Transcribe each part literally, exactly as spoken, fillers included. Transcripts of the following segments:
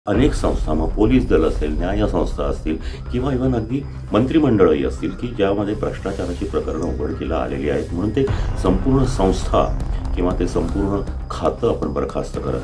अनेक संस्था, मग पोलीस दल असेल, न्याय संस्था असतील किंवा इव्हन अगदी मंत्रिमंडळही असतील की ज्यामध्ये भ्रष्टाचाराची प्रकरणं उघडकीला आलेली आहेत, म्हणून ते संपूर्ण संस्था किंवा ते संपूर्ण खातं आपण बरखास्त करत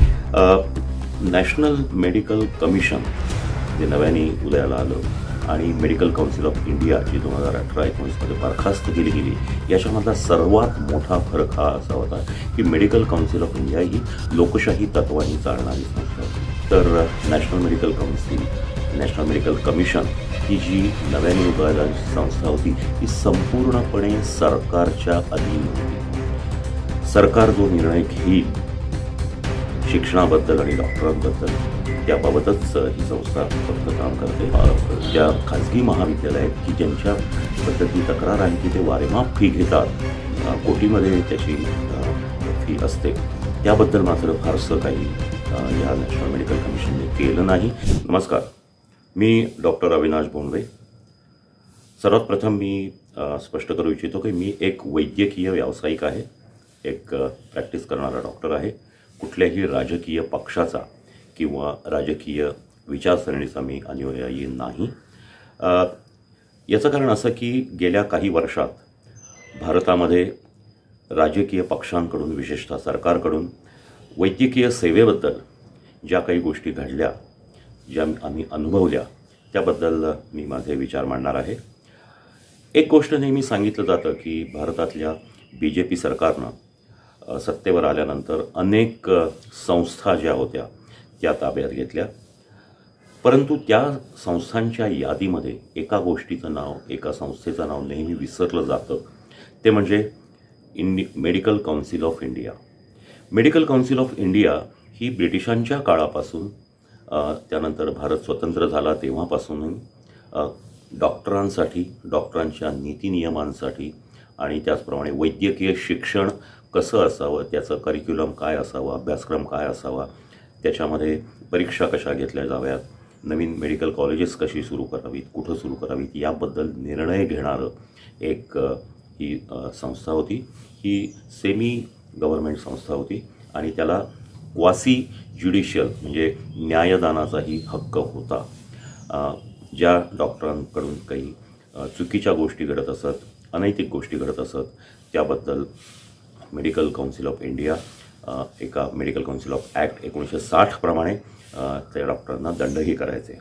नाही. नॅशनल मेडिकल कमिशन जे नव्याने उदयाला आलं आणि मेडिकल काउन्सिल ऑफ इंडिया जी दोन हजार अठरा एकोणीसमध्ये बरखास्त केली गेली, याच्यामधला सर्वात मोठा फरक हा असा होता की मेडिकल काउन्सिल ऑफ इंडिया ही लोकशाही तत्वांनी चालणारी संस्था होती. तर national medical council, national medical commission ही जी नव्याने उदयाला संस्था होती ही संपूर्णपणे सरकारच्या अधीन होती. सरकार जो निर्णय घेईल शिक्षणाबद्दल आणि डॉक्टरांबद्दल त्याबाबतच ही संस्था फक्त काम करते. ज्या खाजगी महाविद्यालय आहेत की ज्यांच्या पद्धती तक्रार आहे की ते वारेमाप फी घेतात, कोटीमध्ये त्याची फी असते, त्याबद्दल मात्र फारसं काही या नॅशनल मेडिकल कमिशनने केलं नाही. नमस्कार, मी डॉक्टर अविनाश भोंडवे. सर्वात प्रथम मी स्पष्ट करू इच्छितो की मी एक वैद्यकीय व्यावसायिक आहे, एक प्रॅक्टिस करणारा डॉक्टर आहे. कुठल्याही राजकीय पक्षाचा किंवा राजकीय विचारसरणीचा मी अनुयायी नाही. याचं कारण असं की गेल्या काही वर्षात भारतामध्ये राजकीय पक्षांकडून, विशेषतः सरकारकडून वैद्यकीय सेवेबद्दल ज्या काही गोष्टी घडल्या, ज्या आम्ही अनुभवल्या, त्याबद्दल मी माझे विचार मांडणार आहे. एक गोष्ट नेहमी सांगितलं जातं की भारतातल्या बी जे पी सरकारनं सत्तेवर आल्यानंतर अनेक संस्था ज्या होत्या त्या ताब्यात घेतल्या, परंतु त्या संस्थांच्या यादीमध्ये एका गोष्टीचं नाव, एका संस्थेचं नाव नेहमी विसरलं जातं, ते म्हणजे इंडि medical council of India. Medical council of India ही ब्रिटिशांच्या काळापासून, त्यानंतर भारत स्वतंत्र झाला तेव्हापासूनही डॉक्टरांसाठी, डॉक्टरांच्या नीतिनियमांसाठी आणि त्याचप्रमाणे वैद्यकीय शिक्षण कसं असावं, त्याचं करिक्युलम काय असावं, अभ्यासक्रम काय असावा, त्याच्यामध्ये परीक्षा कशा घेतल्या जाव्यात, नवीन मेडिकल कॉलेजेस कशी सुरू करावीत, कुठं सुरू करावीत, याबद्दल निर्णय घेणारं एक ही संस्था होती. ही सेमी गव्हर्नमेंट संस्था होती आणि त्याला क्वासी ज्युडिशियल म्हणजे न्यायदानाचाही हक्क होता. ज्या डॉक्टरांकडून काही चुकीच्या गोष्टी घडत असत, अनैतिक गोष्टी घडत असत, त्याबद्दल मेडिकल काउन्सिल ऑफ इंडिया एका मेडिकल काउन्सिल ऑफ ॲक्ट एकोणीसशे साठप्रमाणे त्या डॉक्टरांना दंडही करायचे.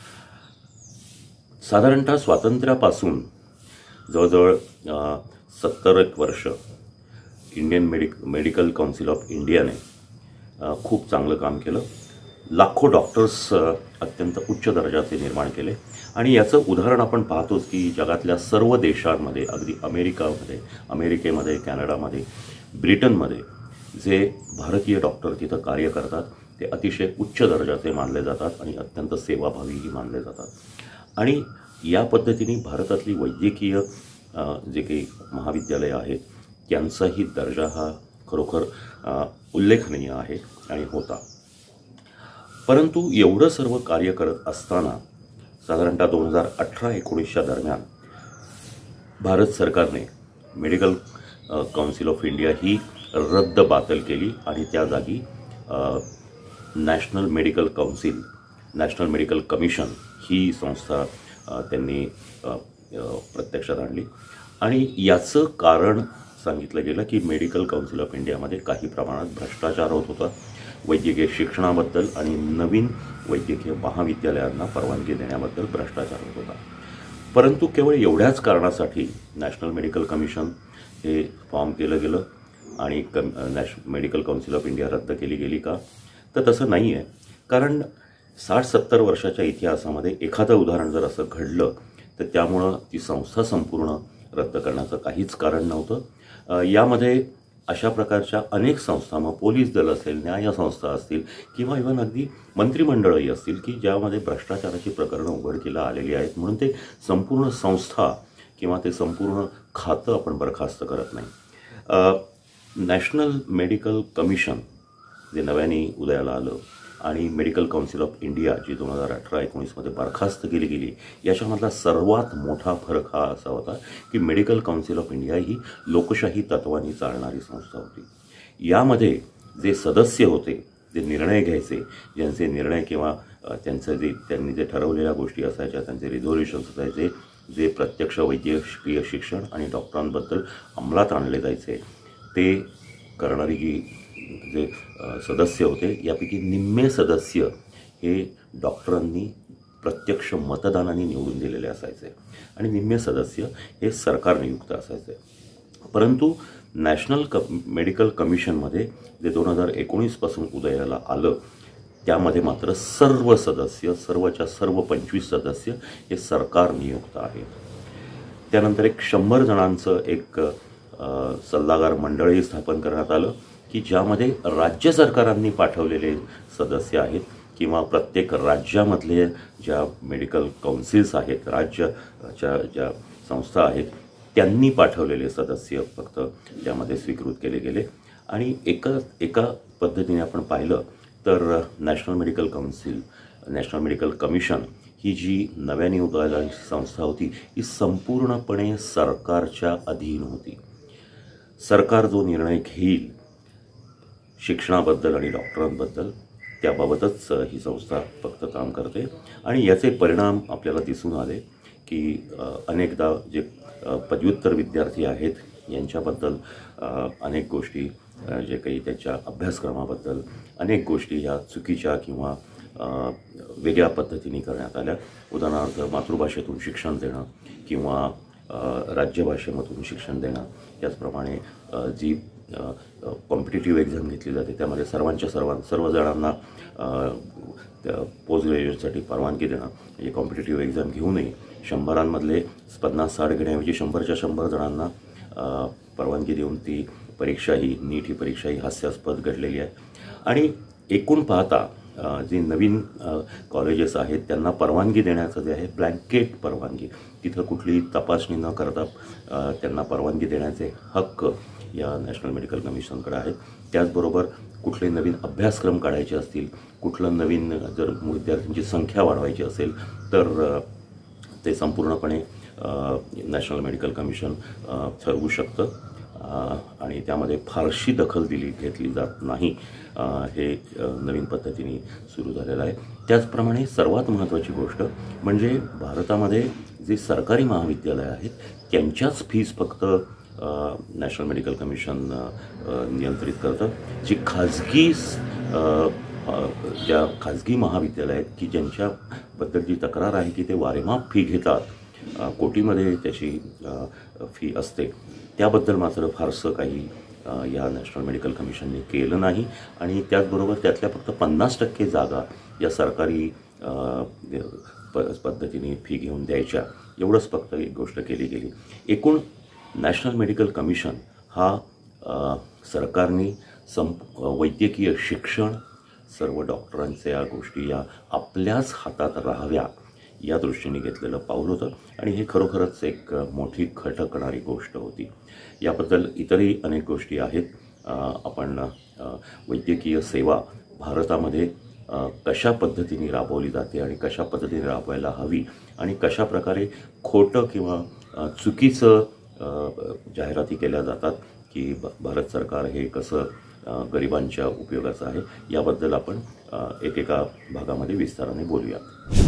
साधारणतः स्वातंत्र्यापासून जवळजवळ सत्तर एक वर्ष इंडियन मेडिक मेडिकल काउन्सिल ऑफ इंडियाने खूप चांगलं काम केलं. लाखो डॉक्टर्स अत्यंत उच्च दर्जाचे निर्माण केले आणि याचं उदाहरण आपण पाहतोच की जगातल्या सर्व देशांमध्ये, अगदी अमेरिकामध्ये, अमेरिकेमध्ये, कॅनडामध्ये, ब्रिटनमध्ये जे भारतीय डॉक्टर तिथं कार्य करतात ते अतिशय उच्च दर्जाचे मानले जातात आणि अत्यंत सेवाभावीही मानले जातात. आणि या पद्धतीने भारतातली वैद्यकीय जे काही महाविद्यालय आहेत त्यांचाही दर्जा हा खरोखर उल्लेखनीय आहे आणि होता. परंतु एवढं सर्व कार्य करत असताना साधारणतः दोन हजार अठरा एकोणीसच्या दरम्यान भारत सरकारने मेडिकल काउन्सिल ऑफ इंडिया ही रद्द बातल केली आणि त्या जागी national medical council, national medical commission ही संस्था त्यांनी प्रत्यक्षात आणली. आणि याचं कारण सांगितलं गेलं की मेडिकल काउन्सिल ऑफ इंडियामध्ये काही प्रमाणात भ्रष्टाचार होत होता वैद्यकीय शिक्षणाबद्दल आणि नवीन वैद्यकीय महाविद्यालयांना परवानगी देण्याबद्दल भ्रष्टाचार होत होता. परंतु केवळ एवढ्याच कारणासाठी नॅशनल मेडिकल कमिशन हे फॉर्म केलं गेलं आणि कम नॅश मेडिकल काउन्सिल ऑफ इंडिया रद्द केली गेली का? तर तसं नाही आहे. कारण साठ सत्तर वर्षाच्या इतिहासामध्ये एखादं उदाहरण जर असं घडलं तर त्यामुळं ती संस्था संपूर्ण रद्द करण्याचं काहीच कारण नव्हतं. यामध्ये अशा प्रकारच्या अनेक संस्था, मग पोलीस दल असेल, न्याय संस्था असतील किंवा इव्हन अगदी मंत्रिमंडळही असतील की ज्यामध्ये भ्रष्टाचाराची प्रकरणं उघडकीला आलेली आहेत, म्हणून ते संपूर्ण संस्था किंवा ते संपूर्ण खातं आपण बरखास्त करत नाही. नॅशनल मेडिकल कमिशन जे नव्याने उदयाला आलं आणि मेडिकल काउन्सिल ऑफ इंडिया जी दोन हजार अठरा एकोणीसमध्ये बरखास्त केली गेली, याच्यामधला सर्वात मोठा फरक हा असा होता की मेडिकल काउन्सिल ऑफ इंडिया ही लोकशाही तत्वांनी चालणारी संस्था होती. यामध्ये जे सदस्य होते, जे निर्णय घ्यायचे, ज्यांचे निर्णय किंवा त्यांचं जे त्यांनी जे ठरवलेल्या गोष्टी असायच्या, त्यांचे रिझोल्युशन्स असायचे, जे प्रत्यक्ष वैद्यकीय शिक्षण आणि डॉक्टरांबद्दल अंमलात आणले जायचे, ते करणारी जी जे सदस्य होते, यापैकी निम्मे सदस्य हे डॉक्टरांनी प्रत्यक्ष मतदानाने निवडून दिलेले असायचे आणि निम्मे सदस्य हे सरकार नियुक्त असायचे. परंतु नॅशनल क मेडिकल कमिशनमध्ये जे दोन हजार एकोणीसपासून उदयाला आलं, त्यामध्ये मात्र सर्व सदस्य, सर्वच्या सर्व पंचवीस सदस्य हे सरकार नियुक्त आहेत. त्यानंतर एक शंभर जणांचं एक सल्लागार मंडळही स्थापन करण्यात आलं की ज्यामध्ये राज्य सरकारांनी पाठवलेले सदस्य आहेत किंवा प्रत्येक राज्यामधले ज्या मेडिकल काउन्सिल्स आहेत, राज्याच्या ज्या संस्था आहेत, त्यांनी पाठवलेले सदस्य फक्त त्यामध्ये स्वीकृत केले गेले. आणि एका एका पद्धतीने आपण पाहिलं तर national medical council, national medical commission ही जी नव्याने उदयाला संस्था होती, ही संपूर्णपणे सरकारच्या अधीन होती. सरकार जो निर्णय घेईल शिक्षणाबद्दल आणि डॉक्टरांबद्दल, त्याबाबतच ही संस्था फक्त काम करते. आणि याचे परिणाम आपल्याला दिसून आले की अनेकदा जे पदव्युत्तर विद्यार्थी आहेत यांच्याबद्दल अनेक गोष्टी, जे काही त्याच्या अभ्यासक्रमाबद्दल अनेक गोष्टी या चुकीच्या किंवा वेगळ्या पद्धतीने करण्यात आल्या. उदाहरणार्थ मातृभाषेतून शिक्षण देणं किंवा राज्यभाषेमधून शिक्षण देणं, त्याचप्रमाणे जी कॉम्पिटिटिव्ह एक्झाम घेतली जाते त्यामध्ये सर्वांच्या सर्वां सर्व जणांना पोस्ट ग्रॅज्युएटसाठी परवानगी देणं, म्हणजे कॉम्पिटिटिव्ह एक्झाम घेऊ नये, शंभरांमधले पन्नास साठ घेण्याऐवजी शंभरच्या शंभर जणांना परवानगी देऊन ती परीक्षा ही नीट ही परीक्षा ही हास्यास्पद घडलेली आहे. आणि एकूण पाहता जी नवीन कॉलेजेस आहेत त्यांना परवानगी देण्याचं जे आहे ब्लँकेट परवानगी, तिथं कुठलीही तपासणी न करता त्यांना परवानगी देण्याचे हक्क या नॅशनल मेडिकल कमिशनकडे आहेत. त्याचबरोबर कुठले नवीन अभ्यासक्रम काढायचे असतील, कुठलं नवीन जर विद्यार्थ्यांची संख्या वाढवायची असेल तर ते संपूर्णपणे नॅशनल मेडिकल कमिशन ठरवू शकतं आणि त्यामध्ये फारशी दखल दिली घेतली जात नाही. हे नवीन पद्धतीने सुरू झालेलं आहे. त्याचप्रमाणे सर्वात महत्त्वाची गोष्ट म्हणजे भारतामध्ये जी सरकारी महाविद्यालयं आहेत त्यांच्याच फीज फक्त नॅशनल मेडिकल कमिशन नियंत्रित करतं. जी खाजगी ज्या खाजगी महाविद्यालय आहेत की ज्यांच्याबद्दल जी तक्रार आहे की ते वारेमाप फी घेतात, कोटीमध्ये त्याची फी असते, त्याबद्दल मात्र फारसं काही या नॅशनल मेडिकल कमिशनने केलं नाही. आणि त्याचबरोबर त्यातल्या फक्त पन्नास टक्के जागा या सरकारी पद्धतीने फी घेऊन द्यायच्या, एवढंच फक्त एक गोष्ट केली गेली. एकूण नॅशनल मेडिकल कमिशन हा सरकारने संप वैद्यकीय शिक्षण, सर्व डॉक्टरांच्या गोष्टी या आपल्याच हातात राहाव्या या दृष्टीने घेतलेलं पाऊल होतं आणि हे खरोखरच एक मोठी खटकणारी गोष्ट होती. याबद्दल इतरही अनेक गोष्टी आहेत. आपण वैद्यकीय सेवा भारतामध्ये कशा पद्धतीने राबवली जाते आणि कशा पद्धतीने राबवायला हवी आणि कशा प्रकारे खोटं किंवा चुकीचं जाहिराती केल्या जातात की भारत सरकार हे कसं गरिबांच्या उपयोगाचं आहे, याबद्दल आपण एकेका भागामध्ये विस्ताराने बोलूया.